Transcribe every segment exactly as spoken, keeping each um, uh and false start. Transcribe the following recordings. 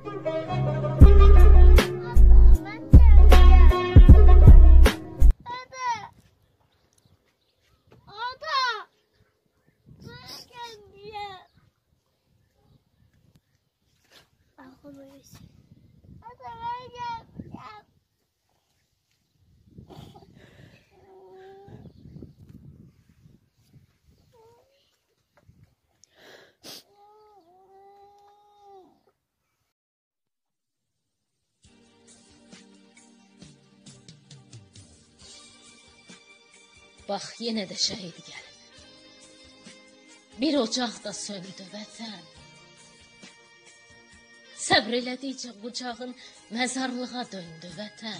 Bax, yenə də şəhid gəlib. Bir ocaq da söndü vətən. Səbr elədikcə qucağın məzarlığa döndü vətən.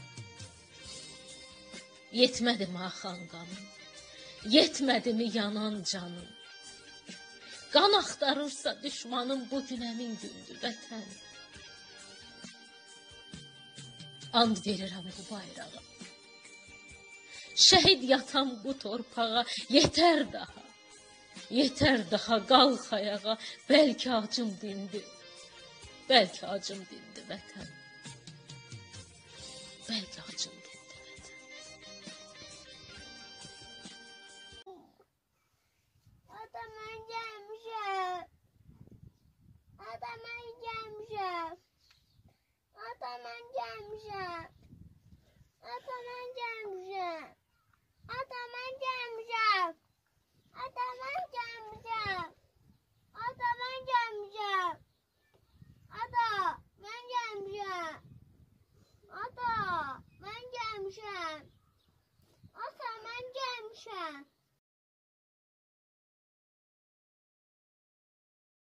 Yetmədi mi axan qanın? Yetmədi mi yanan canın? Qan axtarırsa düşmanın bu gün əmin gündü vətən. And verirəm bu bayrağa. Şəhid yatan bu torpağa yetər daha. Yetər daha, qalx ayağa, bəlkə acım dindi. Bəlkə acım dindi vətən. Bəlkə acım dindi vətən. Ata, mən gəlmişəm. Ata, mən gəlmişəm. Ata, mən gəlmişəm. Ata, mən gəlmişəm. Ata, mən gəlmişəm. Ata, mən gəlmişəm. Ata, mən gəlmişəm.